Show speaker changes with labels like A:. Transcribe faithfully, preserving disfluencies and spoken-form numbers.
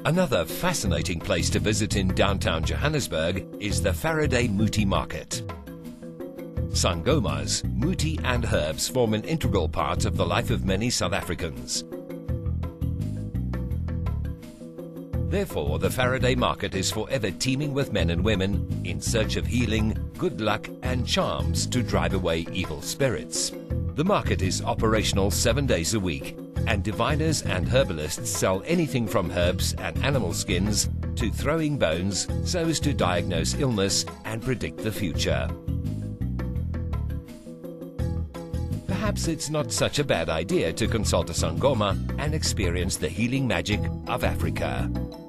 A: Another fascinating place to visit in downtown Johannesburg is the Faraday Muti Market. Sangomas, muti and herbs form an integral part of the life of many South Africans. Therefore, the Faraday Market is forever teeming with men and women in search of healing, good luck and charms to drive away evil spirits. The market is operational seven days a week, and diviners and herbalists sell anything from herbs and animal skins to throwing bones so as to diagnose illness and predict the future. Perhaps it's not such a bad idea to consult a sangoma and experience the healing magic of Africa.